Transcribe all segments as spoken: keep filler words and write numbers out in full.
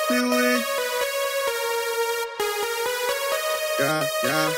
Piuí. Yeah, yeah.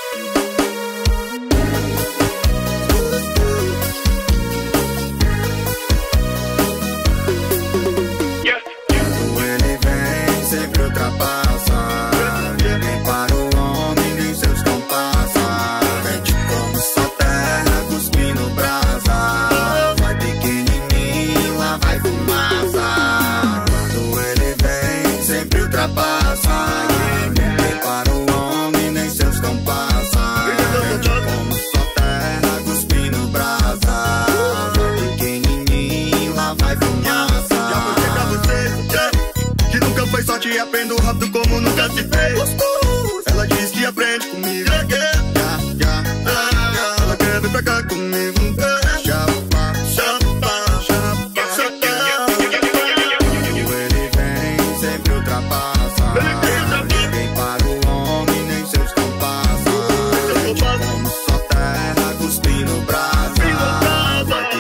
Sorte e aprendo rápido como nunca se fez. Ela diz que aprende comigo. Yeah, yeah, yeah, yeah. Ela quer vir pra cá comigo. Chapa, chapa, chapa, chapa. Ele vem, sempre ultrapassa. Ninguém para o homem, nem seus compassos. Como só terra, cuspindo brasa. Vai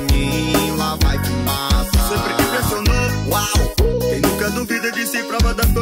pequenininho, lá vai fumaça. Sempre que pressionou, uau. quem nunca duvida de si, prova da